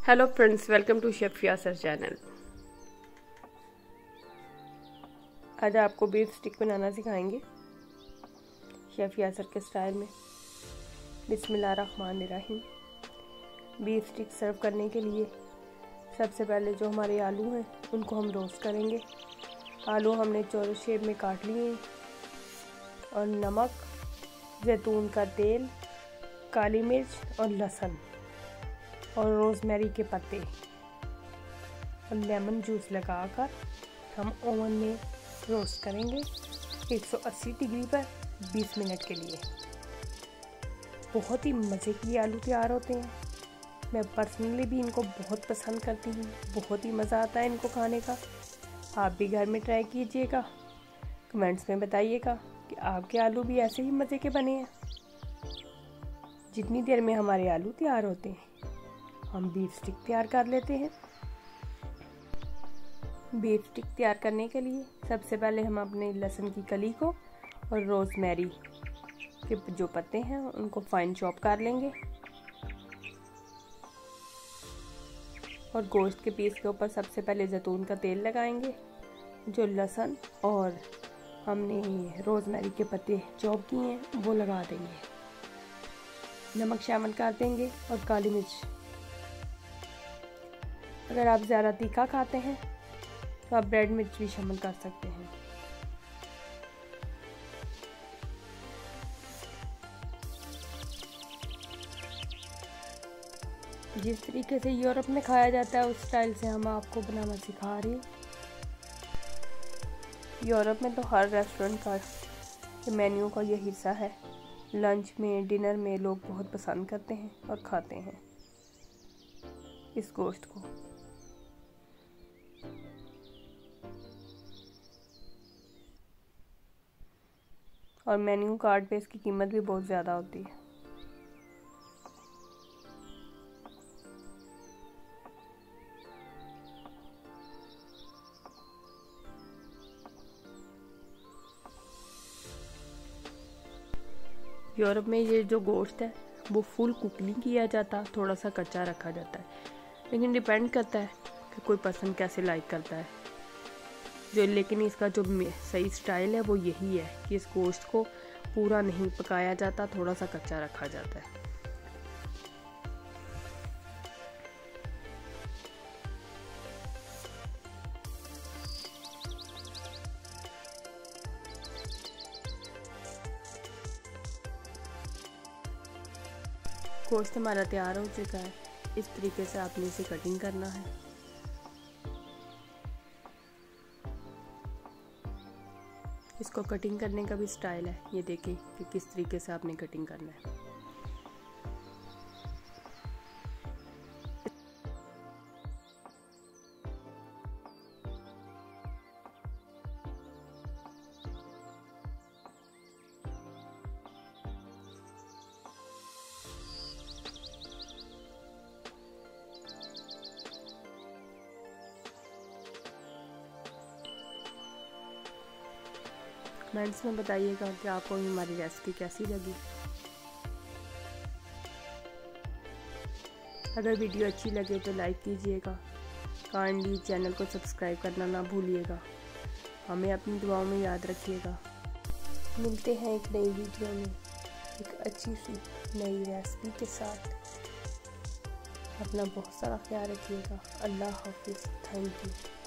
Hello friends, welcome to chef Yasir channel. आज आपको beef stick बनाना सिखाएंगे शेफ यासर के स्टाइल में। बिस्मिल्लाहिर्रहमानिर्रहीम। बीफ स्टिक सर्व करने के लिए सबसे पहले जो हमारे आलू हैं उनको हम रोस्ट करेंगे। आलू हमने चौरस शेप में काट लिए हैं और नमक, जैतून का तेल, काली मिर्च और लहसुन और रोज़मेरी के पत्ते और लेमन जूस लगाकर हम ओवन में रोस्ट करेंगे 180 डिग्री पर 20 मिनट के लिए। बहुत ही मज़े की आलू तैयार होते हैं। मैं पर्सनली भी इनको बहुत पसंद करती हूँ, बहुत ही मज़ा आता है इनको खाने का। आप भी घर में ट्राई कीजिएगा, कमेंट्स में बताइएगा कि आपके आलू भी ऐसे ही मज़े के बने हैं। जितनी देर में हमारे आलू तैयार होते हैं हम बीफ स्टिक तैयार कर लेते हैं। बीफ स्टिक तैयार करने के लिए सबसे पहले हम अपने लहसुन की कली को और रोज़मेरी के जो पत्ते हैं उनको फाइन चॉप कर लेंगे और गोश्त के पीस के ऊपर सबसे पहले जैतून का तेल लगाएंगे। जो लहसुन और हमने रोज़मेरी के पत्ते चॉप किए हैं वो लगा देंगे। नमक शामिल कर देंगे और काली मिर्च। अगर आप ज़्यादा तीखा खाते हैं तो आप रेड मिर्च भी शामिल कर सकते हैं। जिस तरीके से यूरोप में खाया जाता है उस स्टाइल से हम आपको बनाना सिखा रहे हैं। यूरोप में तो हर रेस्टोरेंट का मेन्यू का यही हिस्सा है। लंच में, डिनर में लोग बहुत पसंद करते हैं और खाते हैं इस गोश्त को। और मेन्यू कार्ड पे इसकी कीमत भी बहुत ज़्यादा होती है। यूरोप में ये जो गोश्त है वो फुल कुक नहीं किया जाता, थोड़ा सा कच्चा रखा जाता है। लेकिन डिपेंड करता है कि कोई पर्सन कैसे लाइक करता है लेकिन इसका जो सही स्टाइल है वो यही है कि इस गोश्त को पूरा नहीं पकाया जाता, थोड़ा सा कच्चा रखा जाता है। गोश्त हमारा तैयार हो चुका है। इस तरीके से आपने इसे कटिंग करना है। इसको कटिंग करने का भी स्टाइल है, ये देखिए कि किस तरीके से आपने कटिंग करना है। कमेंट्स में बताइएगा कि आपको हमारी रेसिपी कैसी लगी। अगर वीडियो अच्छी लगे तो लाइक कीजिएगा। काइंडली चैनल को सब्सक्राइब करना ना भूलिएगा। हमें अपनी दुआओं में याद रखिएगा। मिलते हैं एक नई वीडियो में एक अच्छी सी नई रेसिपी के साथ। अपना बहुत सारा ख्याल रखिएगा। अल्लाह हाफिज़। Thank you.